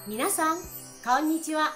皆さんこんにちは。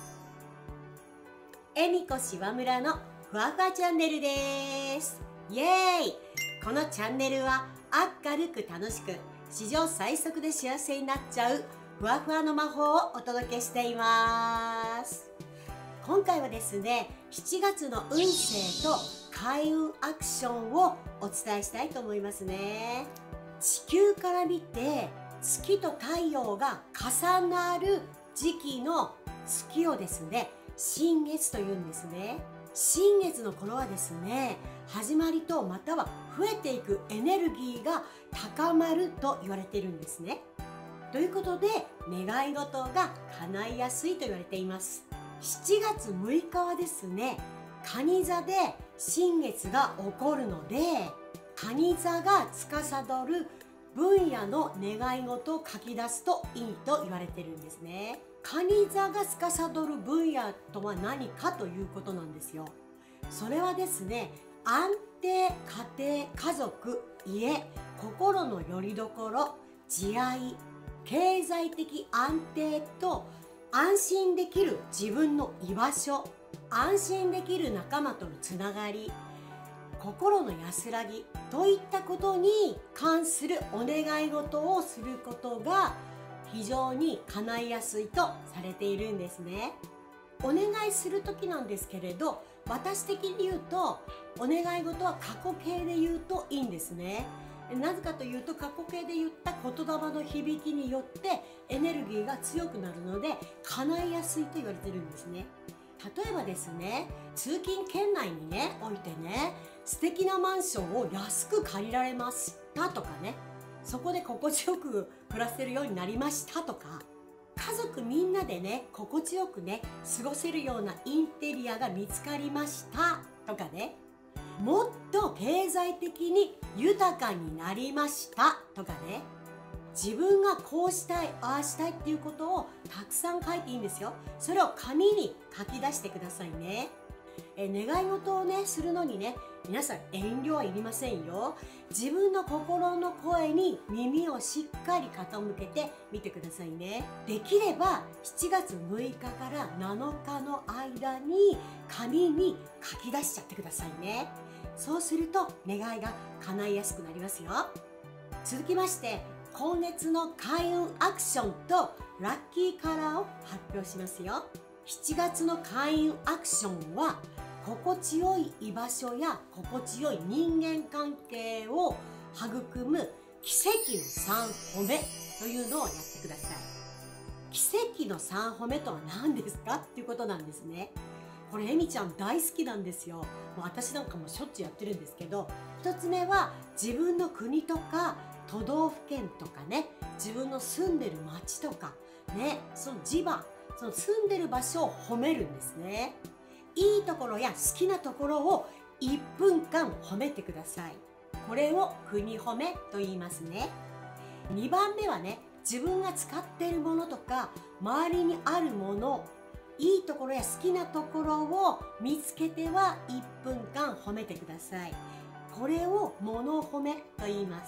えみこしわむらのふわふわチャンネルです。イエーイ。このチャンネルは明るく楽しく史上最速で幸せになっちゃうふわふわの魔法をお届けしています。今回はですね、7月の運勢と開運アクションをお伝えしたいと思いますね。地球から見て月と太陽が重なる時期の月をですね、新月というんですね。新月の頃はですね、始まりとまたは増えていくエネルギーが高まると言われているんですね。ということで、願い事が叶いやすいと言われています。7月6日はですね、蟹座で新月が起こるので、蟹座が司る分野の願い事を書き出すといいと言われてるんですね。蟹座が司る分野とは何かということなんですよ。それはですね、安定、家庭、家族、家、心の拠り所、慈愛、経済的安定と安心できる自分の居場所、安心できる仲間とのつながり、心の安らぎといったことに関するお願い事をすることが非常に叶いやすいとされているんですね。お願いする時なんですけれど、私的に言うとお願い事は過去形で言うといいんですね。なぜかというと、過去形で言った言霊の響きによってエネルギーが強くなるので叶いやすいと言われてるんですね。例えばですね、通勤圏内にねおいてね、素敵なマンションを安く借りられましたとかね、そこで心地よく暮らせるようになりましたとか、家族みんなでね心地よくね過ごせるようなインテリアが見つかりましたとかね、もっと経済的に豊かになりましたとかね、自分がこうしたいああしたいっていうことをたくさん書いていいんですよ。それを紙に書き出してくださいね。願い事をねするのにね、皆さん遠慮はいりませんよ。自分の心の声に耳をしっかり傾けてみてくださいね。できれば7月6日から7日の間に紙に書き出しちゃってくださいね。そうすると願いが叶いやすくなりますよ。続きまして、今月の開運アクションとラッキーカラーを発表しますよ。7月の開運アクションは、心地よい居場所や心地よい人間関係を育む奇跡の3歩目というのをやってください。奇跡の3歩目とは何ですかっていうことなんですね。これえみちゃん大好きなんですよ。もう私なんかもしょっちゅうやってるんですけど、1つ目は自分の国とか都道府県とかね、自分の住んでる町とかね、その地場、その住んでる場所を褒めるんですね。いいところや好きなところを1分間褒めてください。これを国褒めと言いますね。2番目はね、自分が使っているものとか周りにあるもの、いいところや好きなところを見つけては1分間褒めてください。これを物褒めと言います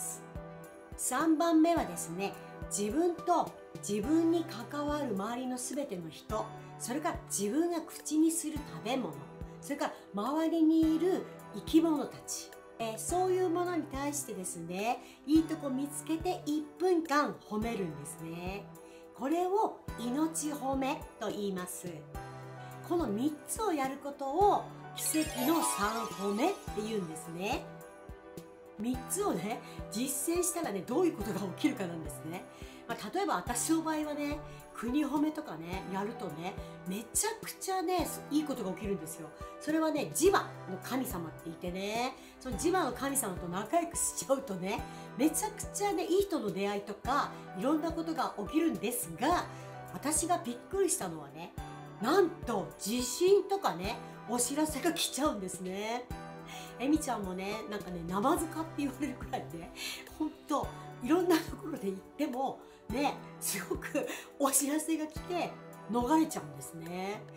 。3番目はですね、自分と自分に関わる周りのすべての人、それから自分が口にする食べ物、それから周りにいる生き物たち、そういうものに対してですね、いいとこ見つけて1分間褒めるんですね。これを命褒めと言います。この3つをやることを奇跡の3歩目って言うんですね。3つをね実践したらね、どういうことが起きるかなんですね。例えば私の場合はね、国褒めとかねやるとね、めちゃくちゃねいいことが起きるんですよ。それはね、磁場の神様っていてね、その磁場の神様と仲良くしちゃうとね、めちゃくちゃねいい人の出会いとかいろんなことが起きるんですが、私がびっくりしたのはね、なんと地震とかねお知らせが来ちゃうんですね。えみちゃんもね、なんかね、ナマズかって言われるくらいね、ほんといろんなところで行ってもね、すごくお知らせが来て逃れちゃうんですね。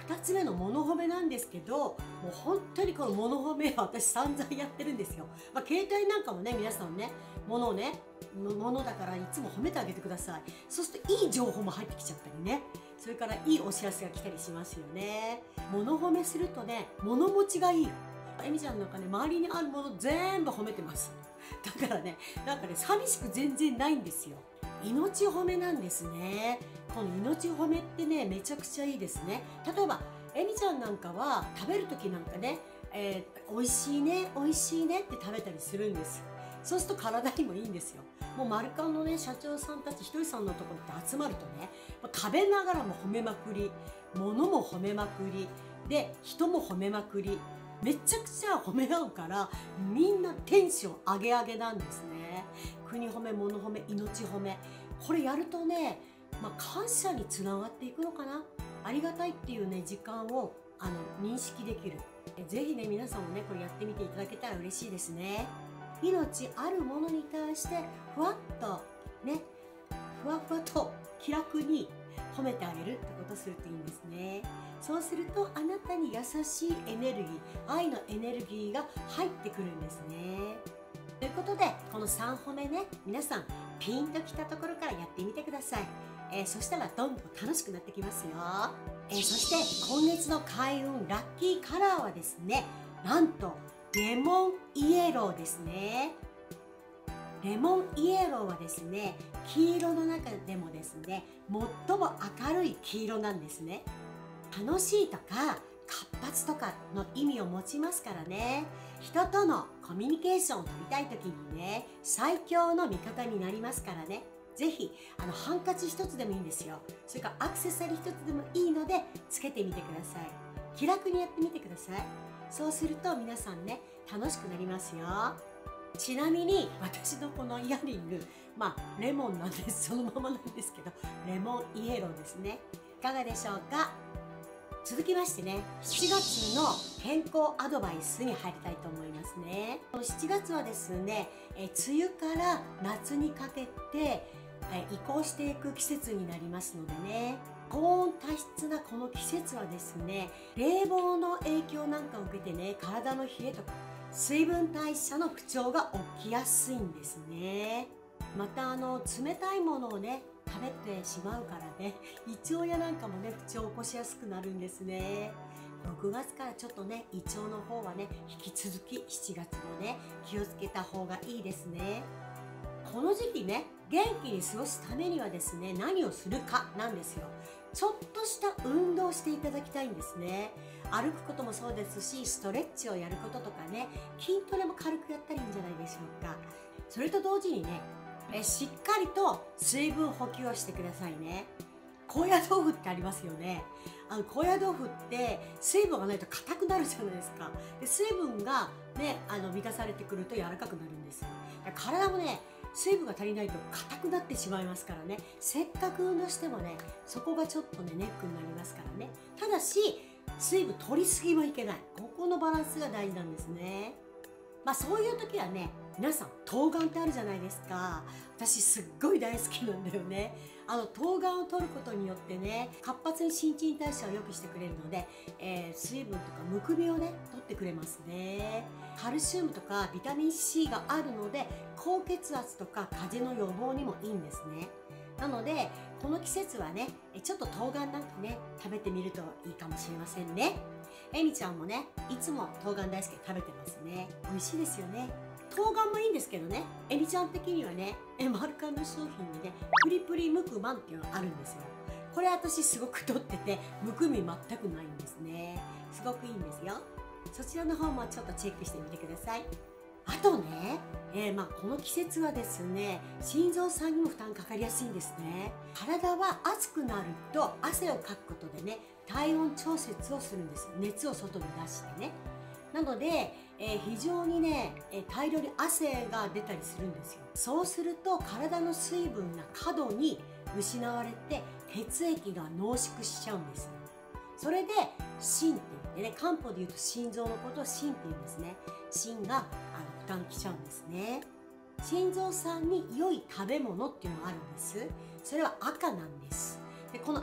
2つ目のモノ褒めなんですけど、もう本当にこのモノ褒めは私散々やってるんですよ。携帯なんかもね、皆さんね、物だからいつも褒めてあげてください。そうするといい情報も入ってきちゃったりね、それからいいお知らせが来たりしますよね。物褒めするとね、物持ちがいいよ。えみちゃんなんかね、周りにあるもの全部褒めてます。だからね、寂しく全然ないんですよ。命褒めなんですね。この命褒めってね、めちゃくちゃいいですね。例えばえみちゃんなんかは食べる時なんかね、美味しいね美味しいねって食べたりするんです。そうすると体にもいいんですよ。もうマルカンのね、社長さんたちひとりさんのところって集まるとね、食べながらも褒めまくり、物も褒めまくりで、人も褒めまくり、めちゃくちゃ褒め合うから、みんなテンション上げ上げなんですね。国褒め、物褒め、命褒め、これやるとね、感謝につながっていくのかな。ありがたいっていうね、時間を認識できる。ぜひね、皆さんもね、これやってみていただけたら嬉しいですね。命あるものに対してふわっとね、ふわふわと気楽に褒めてあげるってことをするといいんですね。そうするとあなたに優しいエネルギー、愛のエネルギーが入ってくるんですね。ということで、この3褒めね、皆さんピンときたところからやってみてください。そしたらどんどん楽しくなってきますよ。そして今月の開運ラッキーカラーはですね、なんとレモンイエローですね。レモンイエローはですね、黄色の中でもですね、最も明るい黄色なんですね。楽しいとか活発とかの意味を持ちますからね。人とのコミュニケーションを取りたい時にね、最強の味方になりますからね。ぜひハンカチ一つでもいいんですよ。それからアクセサリー一つでもいいのでつけてみてください。気楽にやってみてください。そうすると皆さんね、楽しくなりますよ。ちなみに私のこのイヤリング、レモンなんです。そのままなんですけど、レモンイエローですね。いかがでしょうか。続きましてね、7月の健康アドバイスに入りたいと思いますね。この7月はですね、梅雨から夏にかけて移行していく季節になりますのでね、高温多湿なこの季節はですね、冷房の影響なんかを受けてね、体の冷えとか水分代謝の不調が起きやすいんですね。また冷たいものをね、食べてしまうからね、胃腸やなんかもね、不調を起こしやすくなるんですね。6月からちょっとね、胃腸の方はね、引き続き7月もね、気をつけた方がいいですね。この時期ね、元気に過ごすためにはですね、何をするかなんですよ。ちょっとした運動をしていただきたいんですね。歩くこともそうですし、ストレッチをやることとかね、筋トレも軽くやったらいいんじゃないでしょうか。それと同時にね、しっかりと水分補給をしてくださいね。高野豆腐ってありますよね。高野豆腐って水分がないと硬くなるじゃないですか。で、水分がね、満たされてくると柔らかくなるんですよ。体もね、水分が足りないと硬くなってしまいますからね。せっかく運動してもね、そこがちょっとね、ネックになりますからね。ただし、水分取りすぎはいけない。ここのバランスが大事なんですね。そういう時はね、皆さん冬瓜ってあるじゃないですか。私すっごい大好きなんだよね。冬瓜を取ることによってね、活発に新陳代謝を良くしてくれるので、水分とかむくみをね、取ってくれますね。カルシウムとかビタミン C があるので、高血圧とか風邪の予防にもいいんですね。なのでこの季節はね、ちょっと冬瓜なんかね、食べてみるといいかもしれませんね。えみちゃんもね、いつも冬瓜大好きで食べてますね。美味しいですよね。冬瓜もいいんですけどね、えみちゃん的にはね、マルカンの商品でね、プリプリむくまんっていうのがあるんですよ。これ私すごく取ってて、むくみ全くないんですね。すごくいいんですよ。そちらの方もちょっとチェックしてみてください。あとね、この季節はですね、心臓さんにも負担かかりやすいんですね。体は暑くなると汗をかくことでね、体温調節をするんですよ。熱を外に出してね。なので、非常にね、大量に汗が出たりするんですよ。そうすると体の水分が過度に失われて血液が濃縮しちゃうんですよ。それで心って言ってね、漢方で言うと心臓のことを心って言うんですね。心が負担きちゃうんですね。心臓さんに良い食べ物っていうのがあるんです。それは赤なんです。でこの赤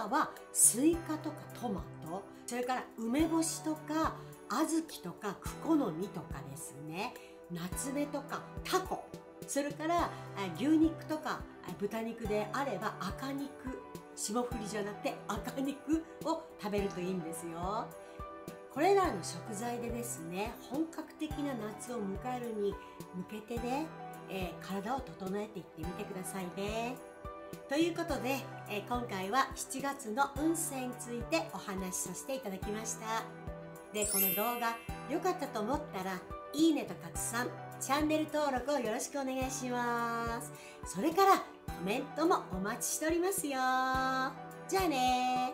朝はスイカとかトマト、それから梅干しとか小豆とかクコの実とかですね、夏目とかタコ、それから牛肉とか豚肉であれば赤肉、霜降りじゃなくて赤肉を食べるといいんですよ。これらの食材でですね、本格的な夏を迎えるに向けてね、体を整えていってみてくださいね。ということで、今回は7月の運勢についてお話しさせていただきました。で、この動画良かったと思ったら、いいねと拡散、チャンネル登録をよろしくお願いします。それからコメントもお待ちしておりますよ。じゃあね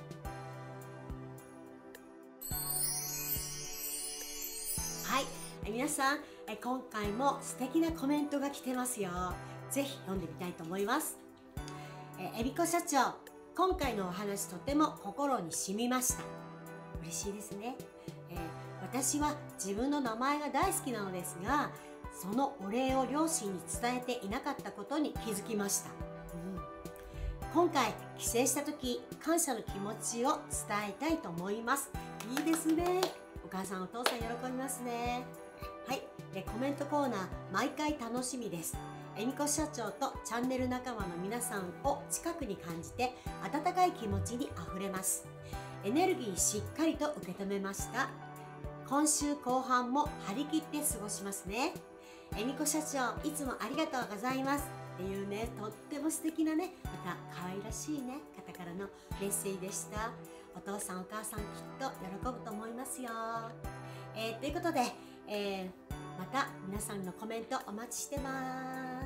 はい、皆さん、今回も素敵なコメントが来てますよ。ぜひ読んでみたいと思います。えみこ社長、今回のお話とても心に染みました。嬉しいですね。私は自分の名前が大好きなのですが、そのお礼を両親に伝えていなかったことに気づきました。今回帰省した時、感謝の気持ちを伝えたいと思います。いいですね。お母さんお父さん喜びますね。はい、コメントコーナー毎回楽しみです。えみこ社長とチャンネル仲間の皆さんを近くに感じて温かい気持ちにあふれます。エネルギーしっかりと受け止めました。今週後半も張り切って過ごしますね。えみこ社長、いつもありがとうございますっていうね、とっても素敵なね、また可愛らしいね方からのメッセージでした。お父さんお母さんきっと喜ぶと思いますよ。ということで、また皆さんのコメントお待ちしてます。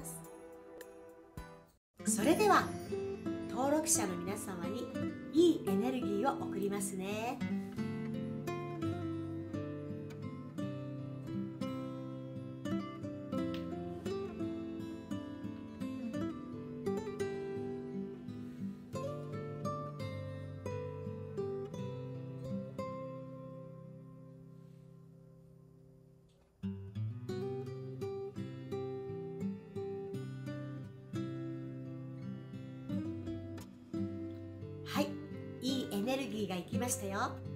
それでは登録者の皆様にいいエネルギーを送りますね。はい、いいエネルギーがいきましたよ。